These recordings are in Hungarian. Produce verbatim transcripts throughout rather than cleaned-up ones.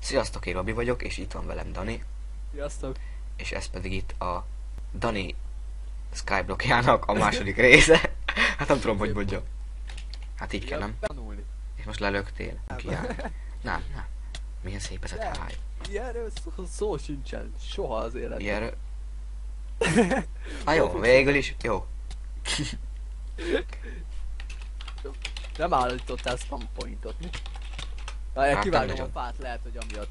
Sziasztok, én Robi vagyok, és itt van velem Dani. Sziasztok! És ez pedig itt a Dani Skyblockjának a második része. Hát nem tudom, hogy mondjam. Hát így kell, nem? Tanulni. És most lelöktél. Kiállj. Nem, nem. Milyen szép ez a Nem. táj. Ilyenről szó, szó sincsen. Soha az életben. Ilyenről... Na jó, végül is. Jó. Nem állítottál spam pointot, mi? Várjál, Hát, kivágom nem a nagyon. fát, lehet, hogy amiatt.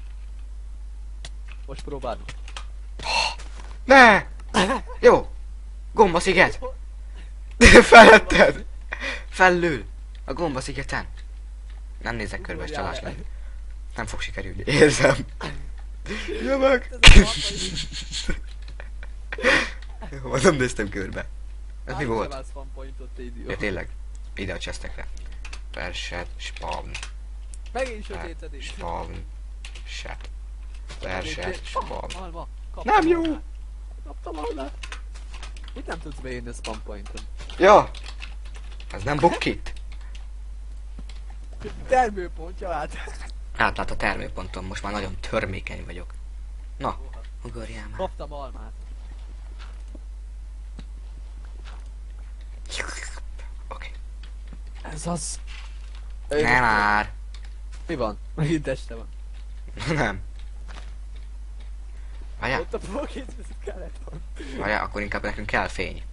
Most próbálom. Ne! Jó! Gomba sziget! Feletted! Fellül! A gomba szigeten! Nem nézek körbe, ez csalás lesz. Nem fog sikerülni, érzem. Jövök! Jó, nem néztem körbe. Ez mi volt? Nem spam pointot, te idió. Ja, tényleg. Ide a chestekre. Perset, spawn. Megint sötétedik. Spawn. Set. Perset, spawn. Alma, Nem jó! almát. Kaptam almát. Mit nem tudsz beírni a spam pointon? Ja! Ez nem bukkit? Termőpontja át. Átlát a termőponton, most már nagyon törmékeny vagyok. Na, ugorjál már. Kaptam almát. Oké. Ez az. Nem már. Mi van? Megint este van. Nem. Várjál, Ott a Pokémon skeleton. várjál, akkor inkább nekünk kell fény.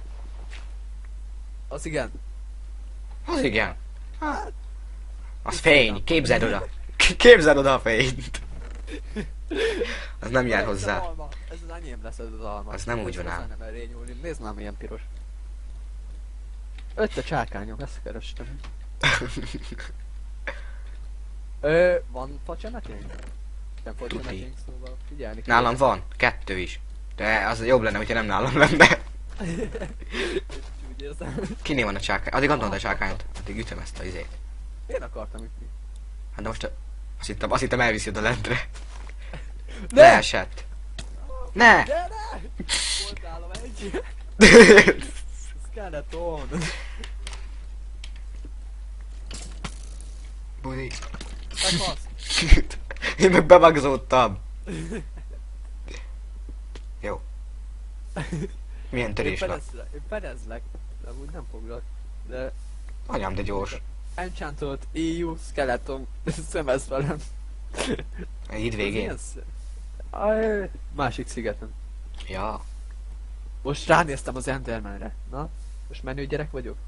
Az igen. Az igen. Az fény, képzeld oda. Képzeld oda a fényt. Az nem jár Ez hozzá. az alma. Ez az enyém lesz, ez az alma. Az nem úgy van Ez ám. nem elé nyúlni. Nézd már milyen piros. Öt a csákányom, ezt kerestem. Ö, van facsemeténk? Nem facsemeténk, szóval figyelni kell. Nálam van, kettő is. De az jobb lenne, hogyha nem nálam lenne. Úgy érzem. Kinél van a csákány? Addig adnod a csákányt. Addig ütöm ezt a izét. Én akartam ütni. Hát de most a... azt hittem, azt hittem elviszi oda lentre. Ne! Leesett. Ne! De ne! Volt nálam egy. Skeleton. Budi. Meghalsz. Én meg bevagzódtam. Jó. Milyen Én törés lett. fedezlek, én fedezlek. De úgy nem foglak. De Anyám, de gyors. enchantolt é u skeleton szemez velem. Itt végén. Ez milyen sz- Aj, másik szigeten. Ja. Most ránéztem az Endermanre. Na, most menő gyerek vagyok.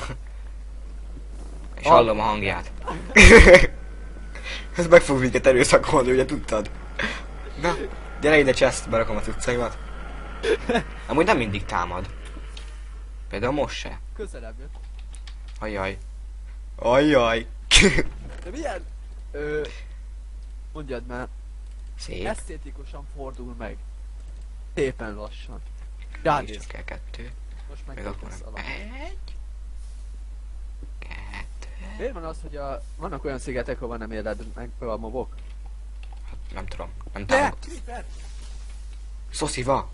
És hallom a hangját. Ez meg fog minket erőszakolni, ugye tudtad? Na, gyere ide chest, berakom a cuccaimat. Amúgy nem mindig támad. Például most se. Közelebb jött. Ajjaj. Ajjaj. De milyen? Ö... Mondjad már. Szép. Esztétikusan fordul meg. Szépen lassan. Nincs Ránéz. csak kell kettő. Most meg Meg akkor lesz nem. alap. Egy. Kettő. Miért van az, hogy a... vannak olyan szigetek, ahol nem éled meg a mobok? Hát nem tudom. Nem De! támad. Creeper! Szosziva.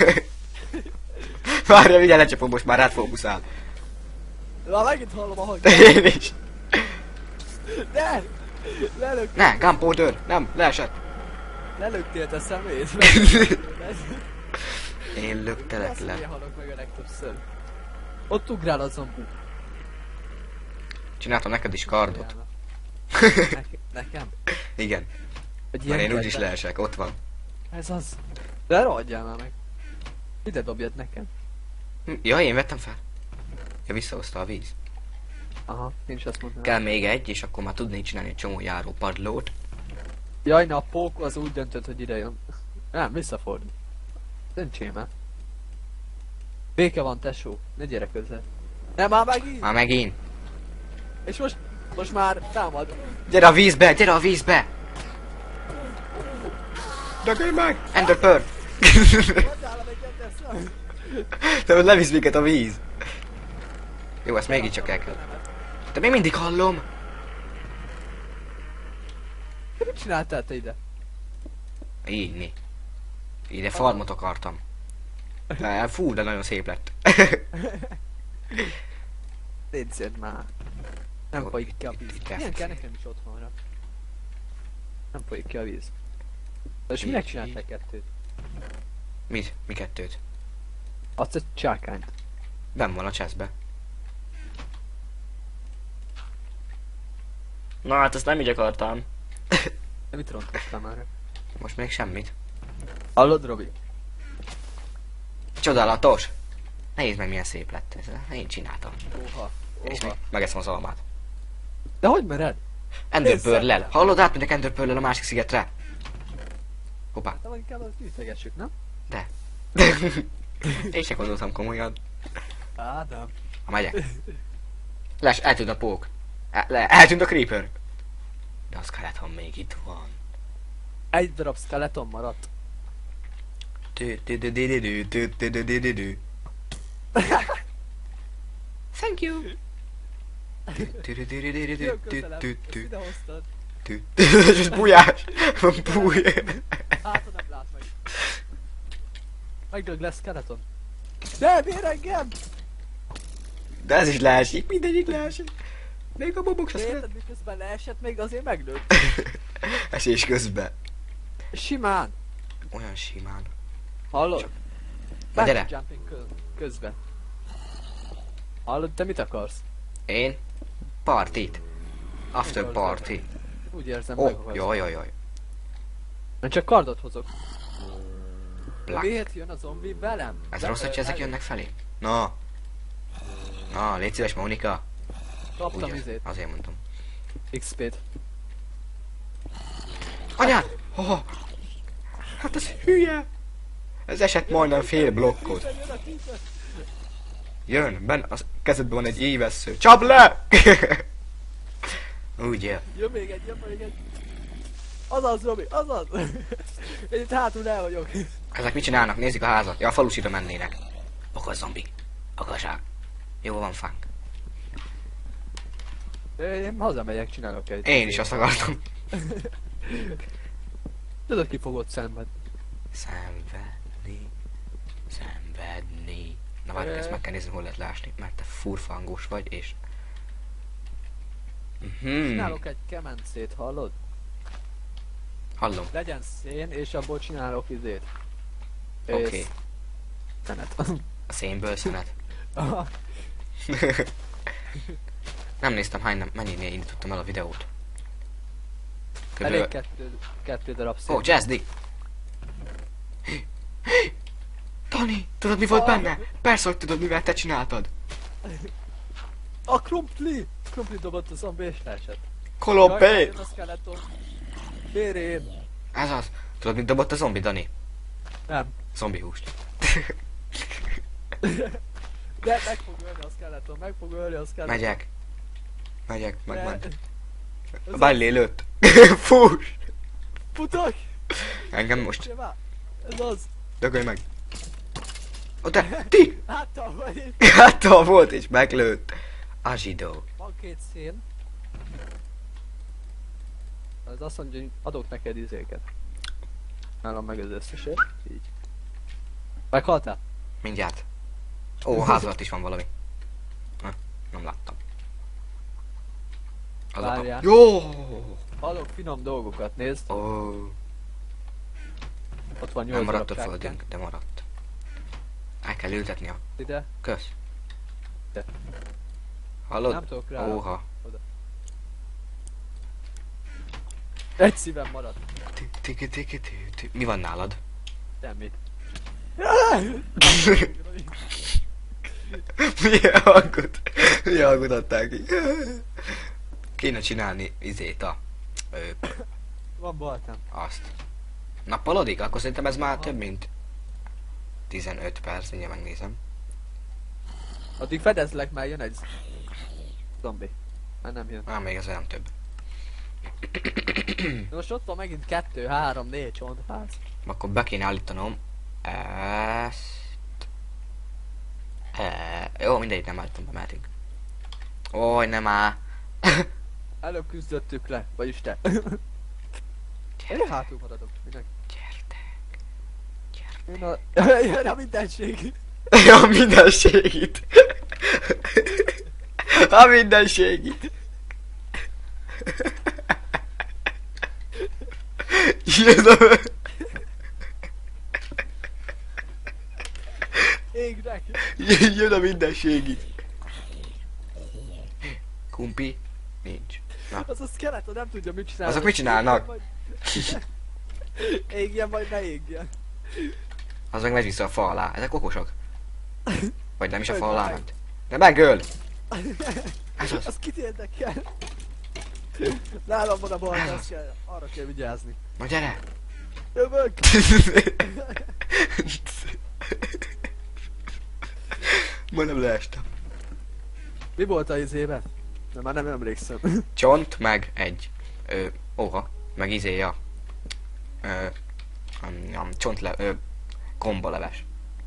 Várja, mindjárt lecsapom, most már rád fókuszál. Na, megint hallom a hangot. Én is. De! Lelök... Ne, gunpowder. Nem, leesett. Lelöktél te szemét. Én löktelek Azt le. miért halok meg a legtöbbször? Ott ugrál a zombi. Csináltam neked is kardot. Neke- Nekem? Igen, Egy mert én ilyen úgyis kedves. leesek, ott van. Ez az. De rohadjál már meg. Ide dobjad nekem. Hm, Ja, én vettem fel. Ja, visszahozta a víz. Aha, én is azt mondtam. Kell még egy, és akkor már tudnék csinálni egy csomó járó padlót. Jaj, na a pók az úgy döntött, hogy ide jön. Nem, visszafordul. Döntsé már. Béke van, tesó. Ne gyere közel. Nem, már megint! Már megint. És most, most már támad. Gyere a vízbe, gyere a vízbe! Dögölj meg! Ender Pearl! Hagyjál meg egyet szem! De most levisz minket a víz. Jó, ezt mégiscsak el kell. De még mindig hallom. De mit csináltál te ide? Így, mi? Ide farmot akartam. De, fú, de nagyon szép lett. Nézzed már. Nem Jó, folyik itt- ki a itt- víz. itt Milyen lesz. kell nekem is otthonra? Nem folyik ki a víz. És minek csinálták kettőt? Mit? Mi kettőt? Azt a csákányt. Benn van a chestbe. Na hát ezt nem így akartam. De mit rontottam már? Most még semmit. Hallod, Robi? Csodálatos! Nézd meg milyen szép lett ez. Én csináltam. Oha. És még Oha. megeszem az almát. De hogy mered? Enderpearl-lel. Hallod, átmegyek Enderpearl-lel a másik szigetre. Hoppá. Hát inkább azt gyűjtegessük, nem? De. Én se gondoltam komolyan. Ádám. Ha megyek. Les, eltűnt a pók. El, le, eltűnt a creeper. De a skeleton még itt van. Egy darab skeleton maradt. Tü- tü- tü- tü- tü- tü- tü- tü- tü- tü- tü. Thank you. Tü- tü- tü- tü- tü- tü- Jön tü- közelebb. tü- Ezt tü- ide hoztad. tü- tü- Ez bujás. Búj. Hát, ha nem lát meg. Megdög lesz skeleton. De miért engem? De ez is leesik, mindegyik leesik. Még a bobok se szeret. Érted, miközben leesett, még azért meglőtt. Esés közben. Simán. Olyan simán. Hallod? Na gyere. Bungee jumping kö- közben. Hallod, te mit akarsz? Én? Partit. After party. Úgy érzem, Ó, meg akarsz. jaj, jaj, jaj. Én csak kardot hozok. Black. Miért jön a zombi velem? Ez De- rossz, hogy ö, ezek el- jönnek felé? Na. Na, légy szíves, Mónika. Kaptam Ugye, izét. azért mondtam. iksz pét. Anyád! Oh, hát ez hülye! Ez esett majdnem fél blokkot. Jön a creeper. Jön, benne az kezedben van egy évessző. Csapd le! Ugye. Jön még egy, jön még egy. Azaz, Robi, azaz! Én itt hátul el vagyok. Ezek mit csinálnak? Nézik a házat. Ja, a falusira mennének. Okos zombi. Okosság. Jó van, fánk. Én hazamegyek, csinálok egy. Én is azt akartam. Tudod, ki fogod szenvedni. Szenvedni. Szenvedni. Na várj, ezt meg kell nézni, hol lehet lásni, mert te furfangos vagy, és... Mhm. Csinálok egy kemencét, hallod? Hallom. Legyen szén, és abból csinálok izét. Oké. És szenet. A szénből szenet. Nem néztem hány, nem, mennyinél indítottam el a videót. Elég Körülbelül... kettő, kettő darab szén. Ó, oh, Jazzy! Tani, tudod mi volt benne? Persze, hogy tudod, mivel te csináltad. A krumpli! Krumpli dobott a zombi és leesett. Jaj, Kolompé! jön a skeleton. Bérén. Ez az. Tudod, mit dobott a zombi, Dani? Nem. Zombi húst. De meg fog ölni a skeleton, meg fog ölni a skeleton. Megyek. Megyek, megment. Ez A a- Ballé lőtt. Fús! Futok! Engem most. Simán. Ez az. Dögölj meg. Ó, te, ti! Háttal vagy. Háttal volt és meglőtt. Azsidó. Van két szén. Ez azt mondja, hogy adok neked izéket. Nálam meg az összeset. Így. Meghaltál? Mindjárt. Ó, ház alatt is van valami. Na, nem láttam. Az a... Várjál. Jó! Hallok finom dolgokat, nézd. Ó, Ott van nem nyolc maradt a darab földünk, de maradt. El kell ültetni a... ide. Kösz. De. Hallod? Nem tudok rá. Óha. Egy szívem maradt. Ti- tiki- tiki- ti- ti- Mi van nálad? Semmit. Milyen hangot? Milyen hangot adták ki? Kéne csinálni izét a... Ö, Van baltám. azt. Nappalodik? Akkor szerintem ez már több mint... tizenöt perc, mindjárt megnézem. Addig fedezlek, már jön egy zombi. Már nem jön. Már még ez nem több. De most ott van megint kettő, három, négy csontház. Akkor be kéne állítanom ezt... E... Jó, mindegy, nem állítom be, mehetünk. Ój, nem áll. Előbb küzdöttük le, vagyis te. Én hátul maradok, minek? Gyertek. Én a... Jön a mindenség. A mindenségit. A mindenségit. Jön a... Égnek! Jön a mindenségi. Kumpi? Nincs. Na. Az a skeleton nem tudja mit csinálni. Azok mit csinálnak? Égjen vagy ne égjen. Az meg megy vissza a fa alá. Ezek okosok. Vagy nem is a fa Öld alá meg. ment. De megöl! Ez az. Az kit érdekel? Nálam van a balta, azt kell, arra kell vigyázni. Na gyere! Jövök! Ma nem leestem. Mi volt a izében? De már nem emlékszem. Csont, meg egy. Ö, óha. Meg izéja. Ö, um, um, csontle... Ö, gombaleves.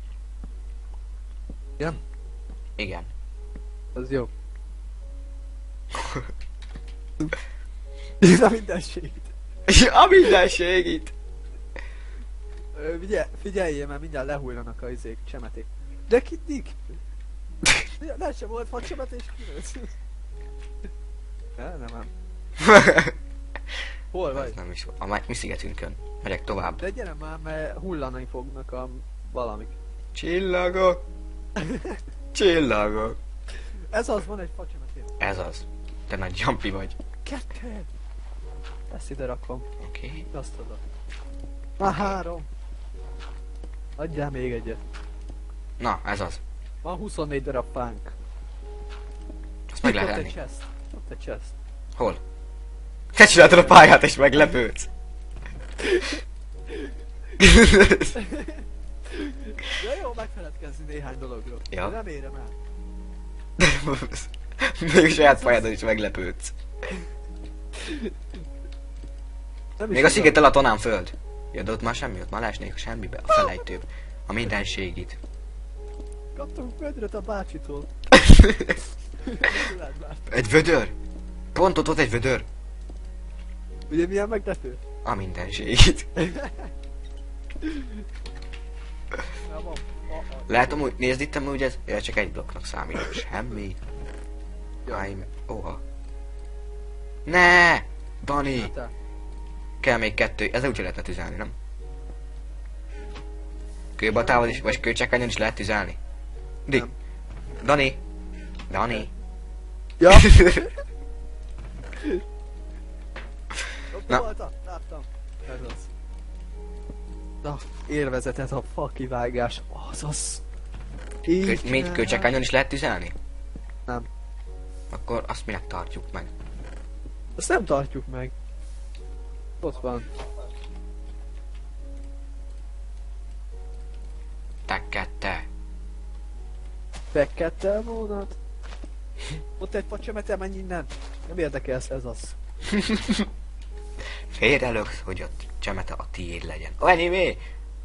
Igen? Igen. Az jó. Ez a mindenség. A mindenség itt! Ö, Figyelj, figyeljél, mert mindjárt lehújlanak a izék, csemeték. De kittik? Nem sem volt fa csemetés kinősz. Nem, nem, nem. Hol Ez vagy? nem is a mi szigetünkön. Megyek tovább. De gyere már, mert hullani fognak a valamik. Csillagok! Csillagok! Ez az, van egy fa csemetés. Ez az. Te nagy jumpy vagy. Kettő! Ezt ide rakom. Oké. Okay. Azt oda. Már három. Adjál még egyet. Na, ez az. Van huszonnégy darab fánk. Azt meg Ott lehet egy enni. chest. Ott egy chest. Hol? Te csináltad a pályát és meglepődsz. Ja jó, megfeledkezni néhány dologról. Ja. Nem érem el. Még a saját pályádon is meglepődsz. Nem is Még a tudom. sziget alatt onnan föld. Ja, de ott már semmi, ott már leesnék semmibe. A felejtőbb. A mindenségit. Kaptunk vödröt a bácsitól. Tudod már. Egy vödör? Pont ott, ott egy vödör. Ugye milyen meglepő? A mindenségit. Na, van. A, a. Lehet amúgy, nézd itt amúgy ez? Ja, csak egy blokknak számít. Semmi. I'm... Oha. Ne! Dani! Na, te. Kell még kettő. Ezzel úgyse lehetne tüzelni, nem? Kőbatával is, vagy kőcsekányon is lehet tüzelni? Di. Nem. Dani! Dani! Ja! Ott Na. voltam, láttam. Ez az. Na, élvezetet a fa kivágás. Azaz. Kő, Így még kell. kőcsekányon is lehet tüzelni? Nem. Akkor azt minek tartjuk meg? Azt nem tartjuk meg. Ott van. Tekkette. Fekettel vonat. Ott egy facsemetel, menj innen. Nem érdekelsz, ez az. Félrelöksz, hogy a csemete a tiéd legyen. Oh, anyway!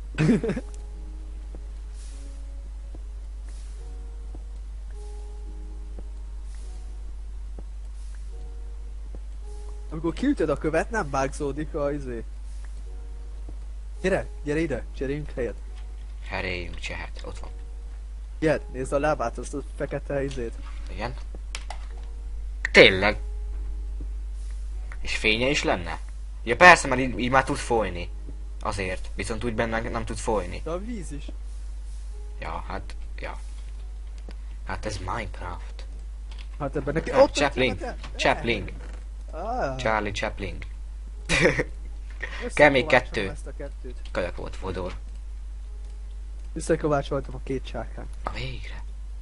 Amikor kiütöd a követ, nem bágzódik a izé. Gyere, gyere ide, cseréljünk helyet. Heréljünk csehet, ott van. Gyere, nézd a lábát, azt a fekete izét. Igen? Tényleg? És fénye is lenne? Ja persze, mert így, így már tud folyni. Azért. Viszont úgy benne nem tud folyni. De a víz is. Ja, hát... Ja. Hát ez Minecraft. Hát ebben neki... Ah, Ott a Chaplin. csemete. Chaplin. Ah, Charlie Chaplin. összekovácsolom kell még kettő. Ezt a kettőt. Kajak volt vodor. Összekovácsoltam a két sákán. A végre.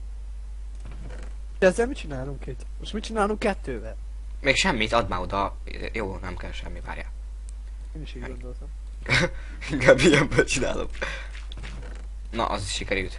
De ezzel mit csinálunk két? Most mit csinálunk kettővel? Még semmit, add már oda. Jó, nem kell semmi, várjál. Én is így gondoltam. Inkább ilyenből csinálom. Na, az is sikerült.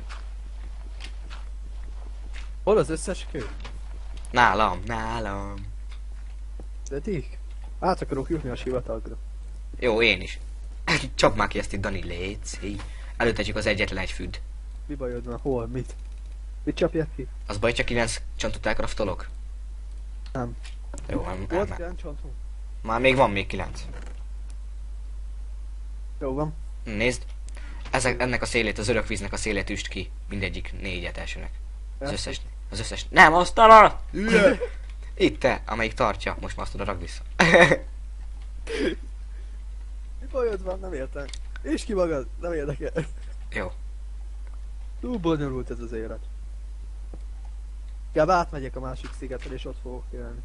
Hol az összes kő? Nálam, nálam. De dik? Át akarok jutni a sivatagra. Jó, én is. Csap már ki ezt itt, Dani, léci. Előtte csak az egyetlen egy füd. Mi bajod van? Hol? Mit? Mit csapják ki? Az baj, csak kilenc csontot elkraftolok? Nem. Jó, nem, Volt nem, nem. kilenc csontunk? Már még van még kilenc. Jó van. Nézd. Ezek, ennek a szélét, az örök víznek a szélét üst ki. Mindegyik négyet elsőnek. Az Ezt összes, az összes... Nem, azt alatt! Itt te, amelyik tartja. Most már azt oda rakd vissza. Mi bajod van, nem értem. És ki magad, nem érdekel. Jó. Túl bonyolult ez az élet. Inkább átmegyek a másik szigetre és ott fogok élni.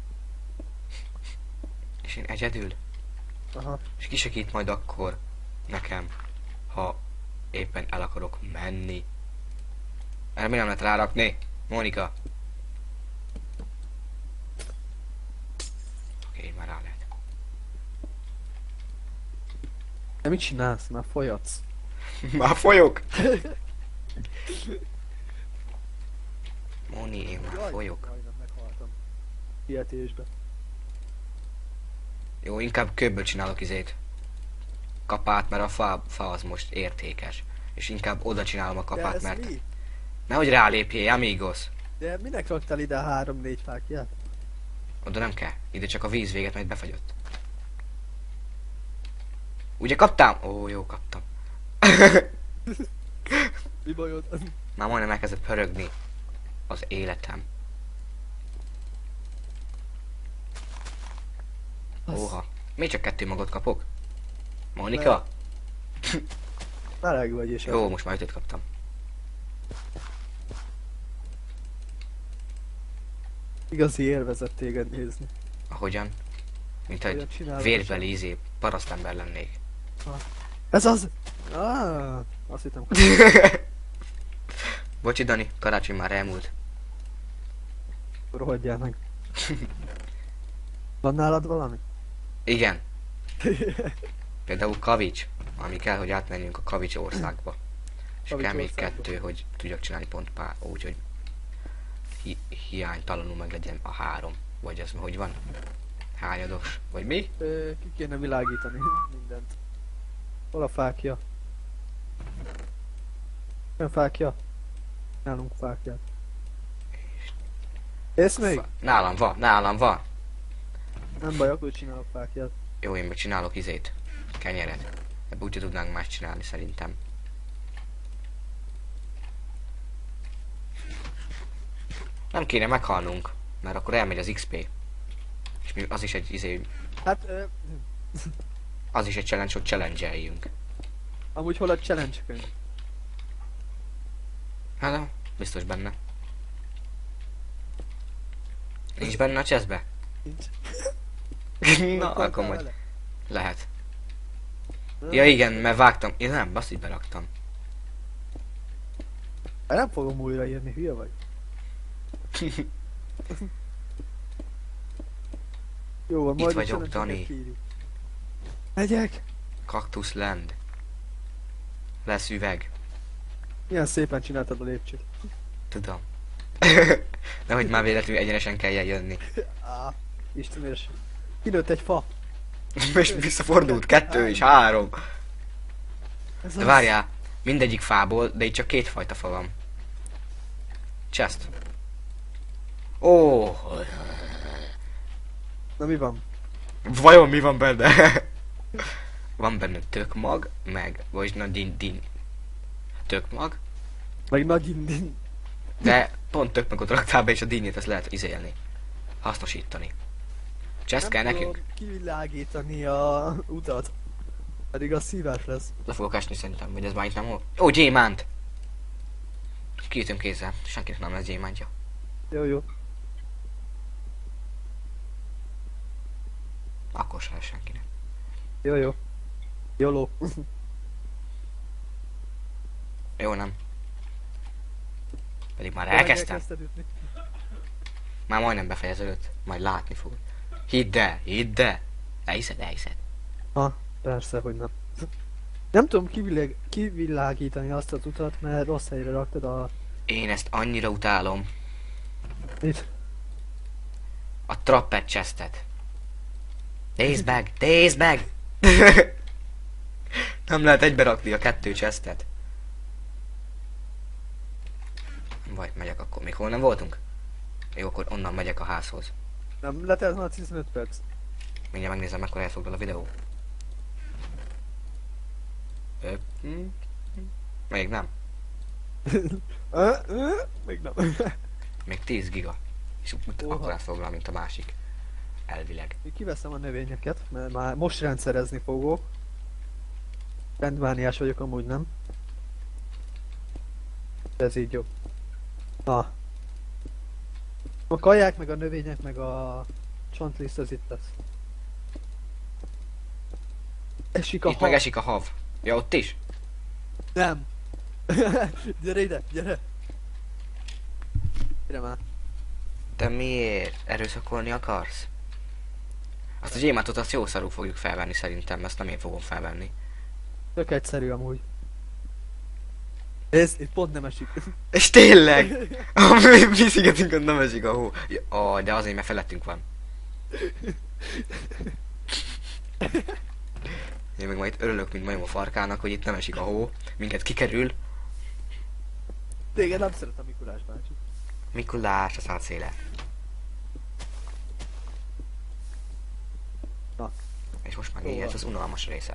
És én egyedül? Aha. És ki segít majd akkor nekem, ha éppen el akarok menni? Erre mi nem lehet rárakni? Mónika. Oké, már rá lehet. De mit csinálsz? Már folyatsz. Már folyok! Móni, én már Jaj, folyok. majdnem meghaltam. Hihetésbe. Jó, inkább kőből csinálok izét. Kapát, mert a fa, fa az most értékes. És inkább oda csinálom a De kapát, ez mert... mi? Nehogy rálépjél, amigos! De minek raktál ide három-négy fákját? Oda nem kell. Ide csak a víz véget, majd befagyott. Ugye kaptam? Ó, jó, kaptam. Mi bajod? Már majdnem elkezdett pörögni az életem. Az- Óha. Miért csak kettő magot kapok? Monika? Meleg vagy és Jó, az- most már ötöt kaptam. Igazi élvezett téged nézni. Ahogyan? Mint egy Hogyan csinálod vérbeli izé, parasztember lennék. Ez az! Ah, azt hittem. Bocsi Dani, karácsony már elmúlt. Rohadjál meg. Van nálad valami? Igen. Például kavics, ami kell, hogy átmenjünk a kavics országba. És Kavics kell még országba. kettő, hogy tudjak csinálni pont pár, úgyhogy hi hiánytalanul meg legyen a három. Vagy ez hogy van? Hányados? Vagy mi? Ö, ki kéne világítani mindent. Hol a fákja? Olyan fákja? Nálunk fákját. Ész még? Fa- Nálam van, nálam van. Nem baj, akkor csinálok fákját. Jó, én meg csinálok izét. Kenyeret. Ebből úgy tudnánk más csinálni szerintem. Nem kéne meghalnunk, mert akkor elmegy az iksz pé. És mi, az is egy izé, Hát, ö, az is egy challenge, hogy challenge-eljünk. amúgy hol a challenge könyv? Hát, de biztos benne. Nincs benne a chestbe? Nincs. Na, Voltál akkor majd vele? lehet. Nem? Ja igen, mert vágtam. Én nem, basszik beraktam. Hát nem fogom újraírni, hülye vagy. Jó van, Itt majd a vagyok, challenge-eket Dani. kiírjuk. Megyek! Cactus Land. Lesz üveg. Milyen szépen csináltad a lépcsőt. Tudom. Nehogy már véletlenül egyenesen kelljen jönni. Á, Isten érs. Kinőtt egy fa. És visszafordult, kettő és három. Ez De az. várjál, mindegyik fából, de itt csak két fajta fa van. Chest. Ó, Na mi van? vajon mi van benne? Van benne tökmag, meg, vagyis na din din. Tökmag, Meg nagy indin. de pont tökmagot raktál be, és a dinnyét ezt lehet izélni. Hasznosítani. Chest kell Nem nekünk? tudom kivilágítani a utat. Pedig az szívás lesz. Le fogok esni szerintem, vagy ez már itt nem hol. Ó, gyémánt! Kiütöm kézzel, senkinek nem lesz gyémántja. Jó, jó. Akkor sem lesz senkinek. Jó, jó. Jóló. Jó, nem. Pedig már Tényleg elkezdtem. elkezdted ütni? Már majdnem befejeződött. Majd látni fogod. Hidd el, hidd el. Elhiszed, elhiszed. Ha, persze, hogy nem. Nem tudom kivilág, kivilágítani azt az utat, mert rossz helyre raktad a... Én ezt annyira utálom. Mit? A trappet chestet. Nézd meg, nézd meg! Nem lehet egybe rakni a kettő chestet. Vagy megyek akkor. Még hol nem voltunk? Jó, akkor onnan megyek a házhoz. Nem letelt már tizenöt perc. Mindjárt megnézem, mekkor elfoglal a videó. Ö, hm, még nem. Ö, ö, Még nem. Még tíz giga. És ut- Oha. akkor elfoglal, mint a másik. Elvileg. Még kiveszem a növényeket, mert már most rendszerezni fogok. Rendvániás vagyok amúgy, nem? Ez így jobb. Na. A kaják, meg a növények, meg a csontliszt az itt lesz. Esik a Itt hal. meg esik a hav. Ja, ott is? Nem. Gyere ide, gyere. Gyere már. Te miért erőszakolni akarsz? Azt a gyémántot azt jó szarul fogjuk felvenni szerintem, ezt nem én fogom felvenni. Tök egyszerű amúgy. Ez itt pont nem esik. És tényleg! A mi, mi szigetünkön nem esik a hó. Ja, ó, de azért, mert felettünk van. Én meg majd örülök, mint majom a farkának, hogy itt nem esik a hó. Minket kikerül. Téged nem szeret a Mikulás bácsi. Mikulás, a szálcéle. Na. És most már Jó így ez van. az unalmas része.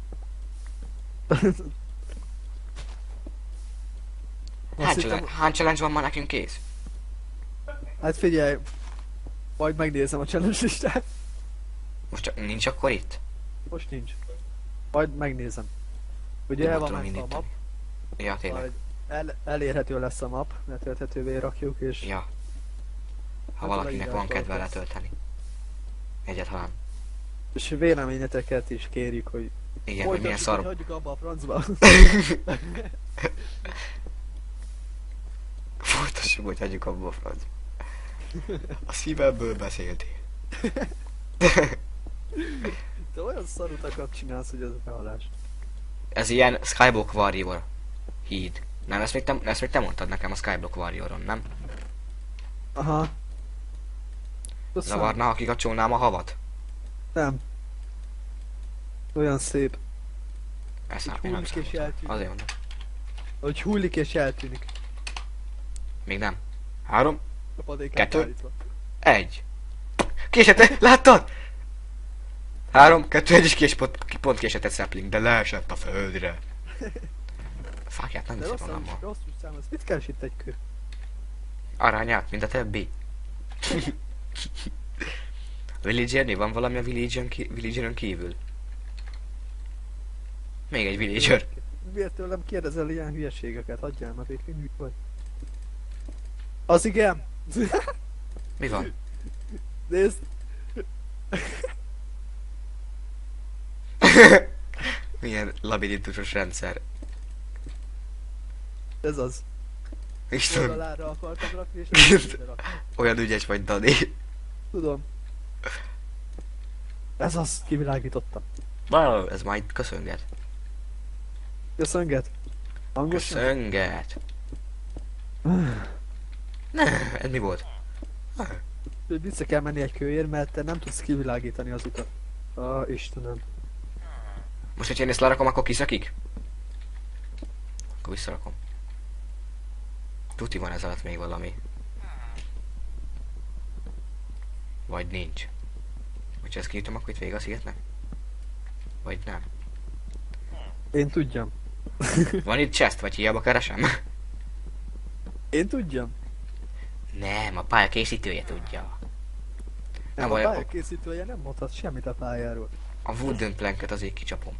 Hány, Azt challenge, hittem, hány challenge van már nekünk kész? hát figyelj. Majd megnézem a challenge listát. Most csak nincs akkor itt? Most nincs. Majd megnézem. Ugye Nem el van tudom mentve a map, indítani. Ja, tényleg. majd el, elérhető lesz a map, letölthetővé rakjuk és... Ja. Ha Hát valakinek a van kedve leírásban letölteni. Egyáltalán. És véleményeteket is kérjük, hogy Igen, hogy milyen folytassuk, szar... hogy hagyjuk abba a francba. Folytassuk, hogy hagyjuk abba a franc. A szívemből beszéltél. Te olyan szarutakat csinálsz, hogy ez a behalás. Ez ilyen Skyblock Warrior híd. Nem, ezt még, te, ezt még te mondtad nekem a Skyblock Warrioron, nem? Aha. Köszönöm. Zavarna, ha kikapcsolnám a havat? Nem. Olyan szép. Ezt Hogy már még nem hullik és számoltam. eltűnik. Azért mondom. Hogy hullik és eltűnik. Még nem. Három, A padékát Kettő. állítva. egy. Késete, láttad? Három, kettő, egy és kés, pont, pont késett egy sapling, de leesett a földre. A fákját nem De viszek rossz magammal. rossz számolsz. Mit keres itt egy kő? Arányát, mint a többi. Villagernél van valami a Villageron ki- Villageron kívül? Még egy Villager. Miért tőlem kérdezel ilyen hülyeségeket? Hagyjál már végig, hülye vagy. Az igen! Mi van? Nézd! Milyen labirintusos rendszer. Ez az. Isten, Oldalára akartam rakni, és nem ide raktam. olyan ügyes vagy, Dani. Tudom. Ez az, kivilágítottam. Wow. Ez majd köszönget. Köszönget. Hangosan? Köszönget. Nem, ez mi volt? Hogy vissza kell menni egy kőért, mert te nem tudsz kivilágítani az utat. Ah, Istenem. Most, hogyha én ezt lerakom, akkor kiszakik? Akkor visszarakom. Tuti van ez alatt még valami. Vagy nincs. Hogyha ezt kiítom, akkor itt vége a szigetnek? Vagy nem? Én tudjam. Van itt chest, vagy hiába keresem? Én tudjam. Nem, a pálya készítője tudja. Nem, baj, a a- pályakészítője nem mondhat semmit a pályáról. A wooden planket azért kicsapom.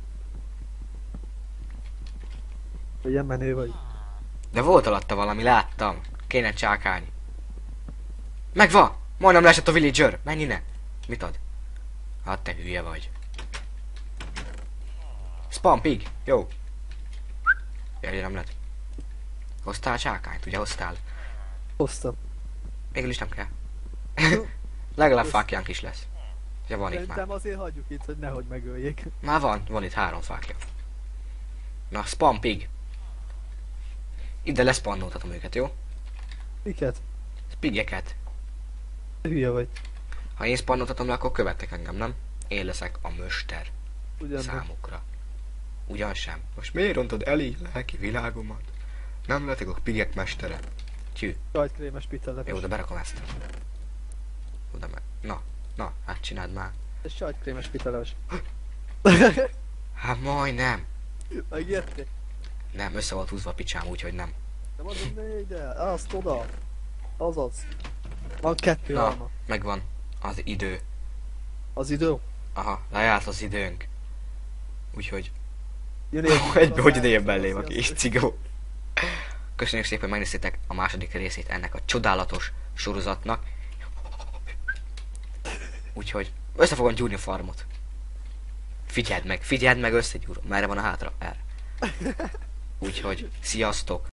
Hogy ilyen menő vagy. De volt alatta valami, láttam. Kéne csákálni. Megvan! Majdnem leesett a villager. Menj innen. Mit ad? Hát te hülye vagy. Spam pig. Jó. Jaj, nem lett. Hoztál csákányt? Ugye hoztál? Hoztam. Végül is nem kell. Legalább fákjánk is lesz. Ja, van itt már. Szerintem azért hagyjuk itt, hogy nehogy megöljék. Már van, van itt három fákja. Na, spam pig. Ide leszpannoltatom őket, jó? Miket? Pigeket. Te hülye vagy. Ha én spannoltatom le, akkor követtek engem, nem? Én leszek a möster Ugyan számukra. Ugyan sem. Most miért rontod Eli lelki világomat? Nem lehetek a pigek mestere. Tyű. Sajtkrémes pitellepes. Jó, de berakom ezt. Oda meg. Na, na, hát csináld már. Ez sajtkrémes piteles. Hát majdnem. Megérte? Nem, össze volt húzva a picsám, úgyhogy nem. De mondom, ne ide, azt oda. Azaz. Van kettő Na, alma. megvan az idő. Az idő? Aha, lejárt az időnk. Úgyhogy Jön egy Egybe hogy idejön belém a kis cigó. Köszönjük szépen, hogy megnéztétek a második részét ennek a csodálatos sorozatnak. Úgyhogy össze fogom gyúrni a farmot. Figyeld meg, figyeld meg, összegyúrom. Merre van a hátra? Erre. Úgyhogy, sziasztok!